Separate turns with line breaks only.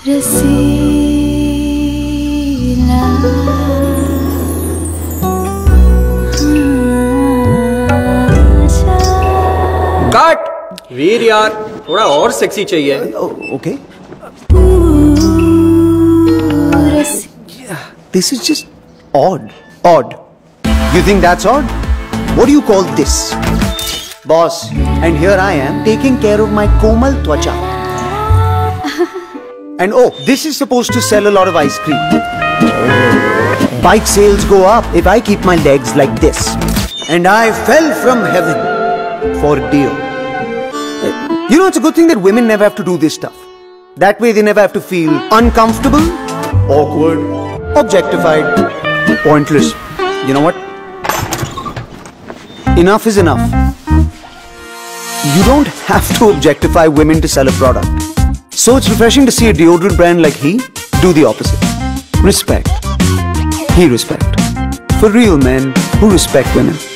रसीला
काट वीर यार, थोड़ा और सेक्सी चाहिए।
Okay, this is just odd. You think that's odd? What do you call this? Boss, and here I am taking care of my komal twacha. And oh, this is supposed to sell a lot of ice cream. Bike sales go up if I keep my legs like this. And I fell from heaven for dear. You know, it's a good thing that women never have to do this stuff. That way they never have to feel uncomfortable, awkward, objectified, pointless. You know what? Enough is enough. You don't have to objectify women to sell a product. So it's refreshing to see a deodorant brand like he do the opposite. Respect. He respect. For real men who respect women.